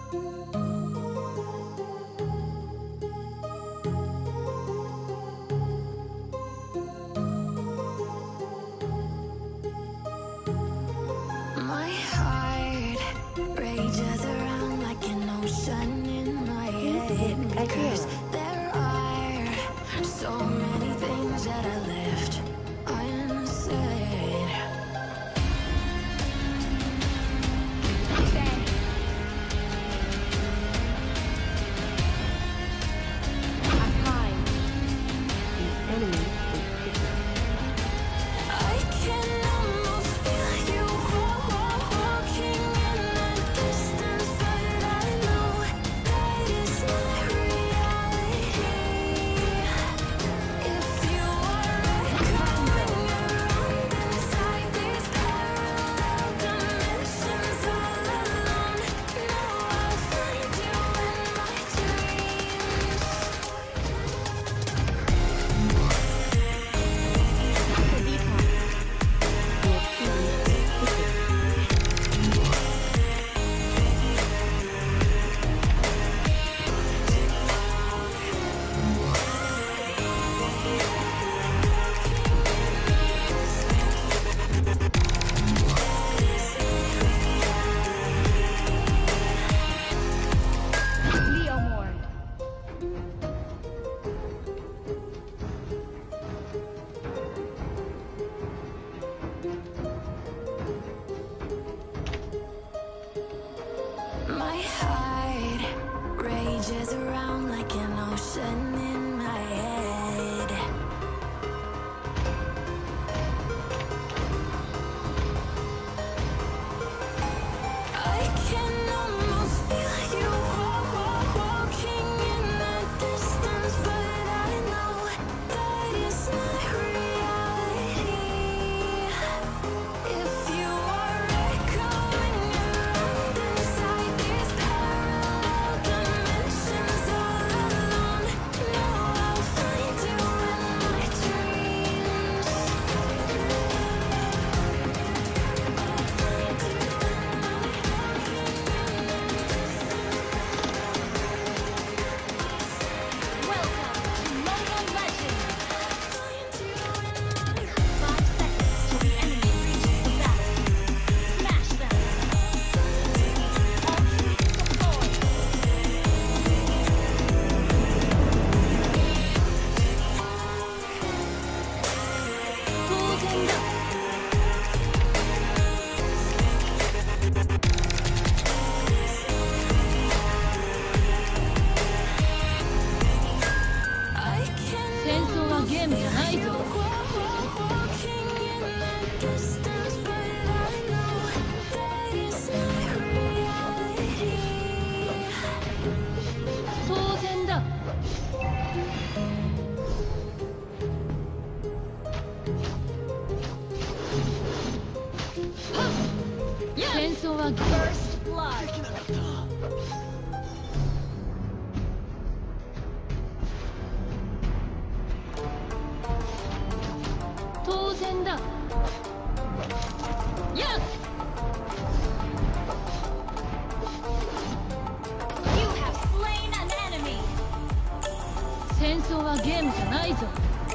My heart rages around like an ocean in my head, because there are so many things that I left unsaid. I'm fine. The enemy is kicking. I can almost feel you walking in the distance, but I know that is not reality. If you are echoing around inside these parallel dimensions all alone, know I'll find you in my dreams. Leomord. My heart rages around like an ocean in my head. I can almost feel you walking in the distance, but I know that is not reality. If you are echoing around inside these parallel dimensions all alone, know I'll find you in my dreams. Welcome to Mobile Legends. 5 seconds till the enemy reaches the battle. Smash them. Ultimate deployed.当然だ。 I can 戦争はゲームじゃないぞ。 walking in the distance, but I know that is not reality. 当然だ。戦争は First blood. 当然だ。やっ You have slain an enemy. 戦争はゲームじゃないぞ。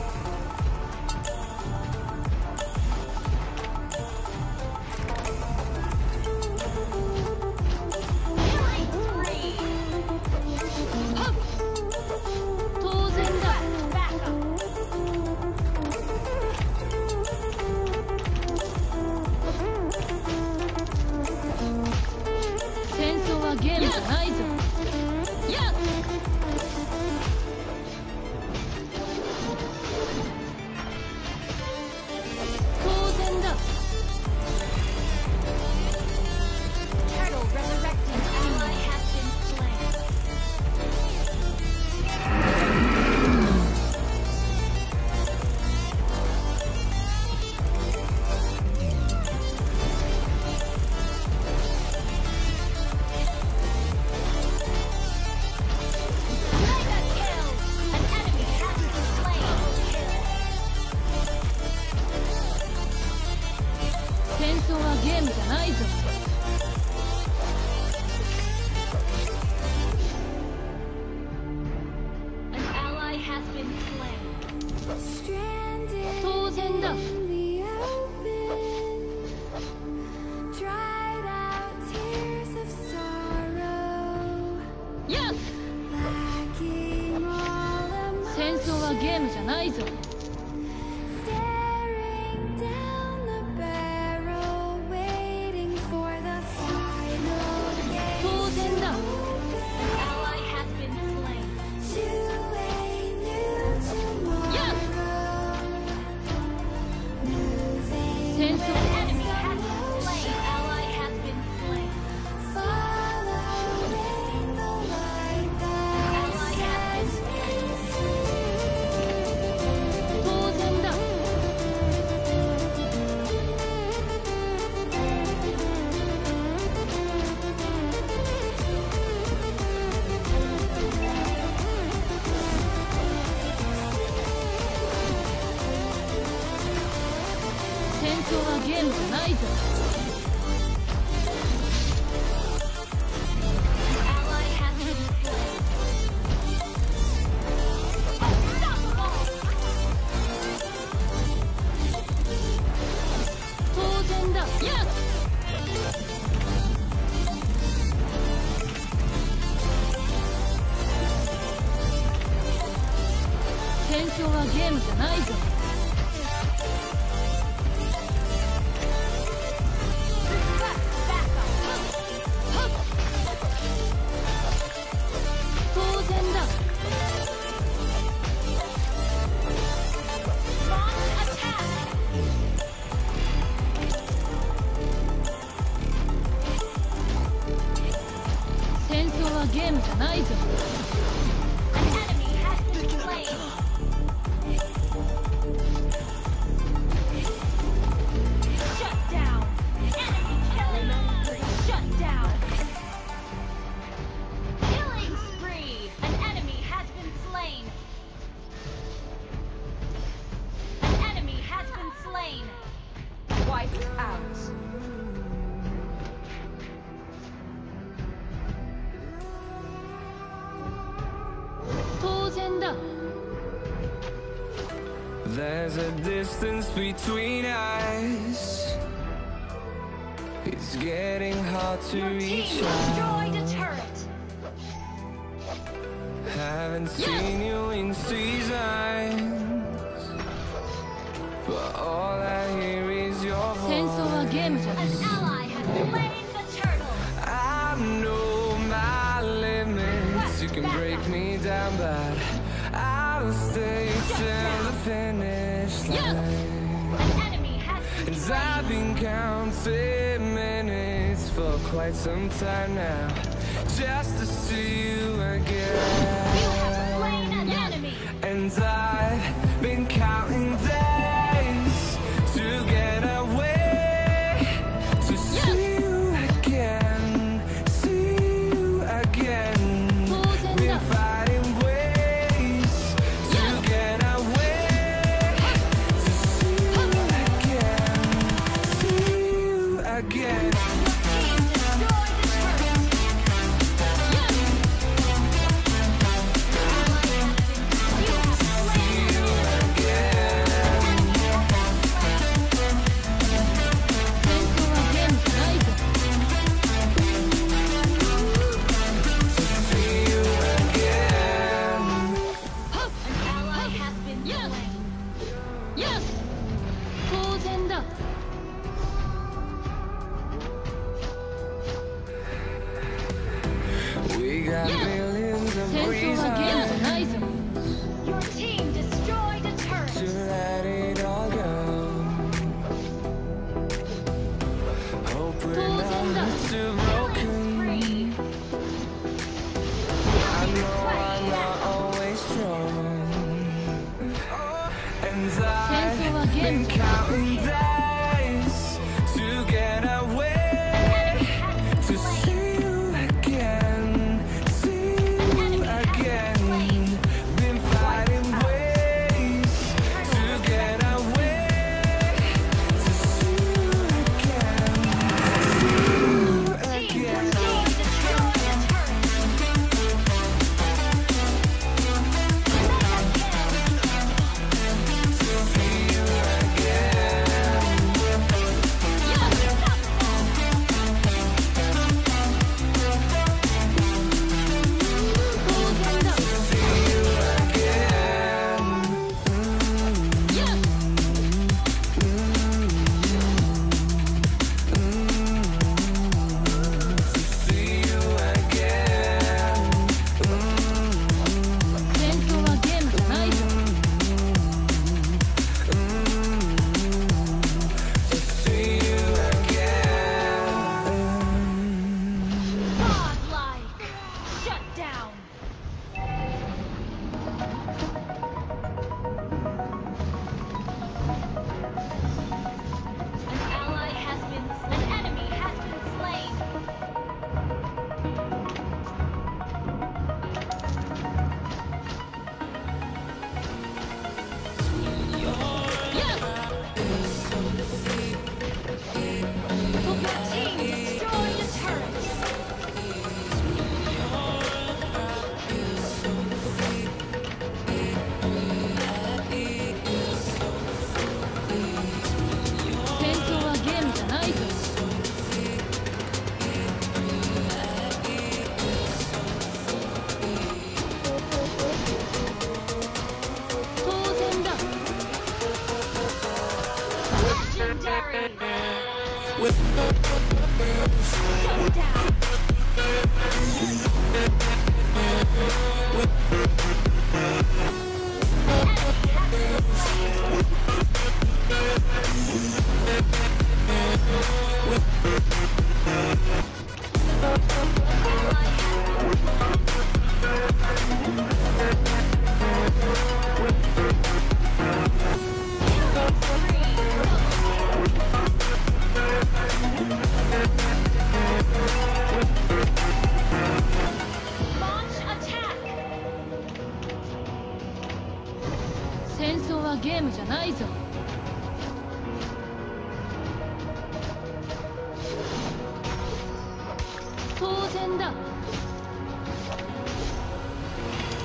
Killing spree. 当然だ。 Backup. 戦争はゲームじゃないぞ。やっ 当然だ。 Turtle resurrecting. Ally has been slain. ゲームじゃないぞ。 Staring down the barrel, waiting for the final 当 game 然だ。 Ally has been slain. to a new tomorrow. Yeah. Moving 戦争 An enemy has been slain. Ally has been slain. following the light that Ally has sets been me free. 当然だ。 戦争はゲームじゃないぞ。 Ally has been slain. Unstoppable. 当然だ。やっ。戦争はゲームじゃないぞ。 当然だ。 Launch attack. 戦争はゲームじゃないぞ。 An enemy has been slain. Shut down. Enemy killing spree. Shut down. Killing spree. An enemy has been slain. An enemy has been slain. Wiped out. 当然だ。 There's a distance between us. It's getting hard to Your team reach destroyed a out. turret. Haven't seen you in seasons, but all I hear is your 戦争はゲームじゃない。 An ally has slain the turtle. I know my limits. You can break me down, but I'll stay till the finish line. An enemy has been And I've been counting minutes for quite some time now, just to see you You have slain again. an enemy. And I've been counting days to get away, to see you again, see you again. 当然 Been だ。 finding ways to get away, to see you again, see you again. Team destroyed the turret. Ally has been. You have slain ームじゃないぞ。当然だ。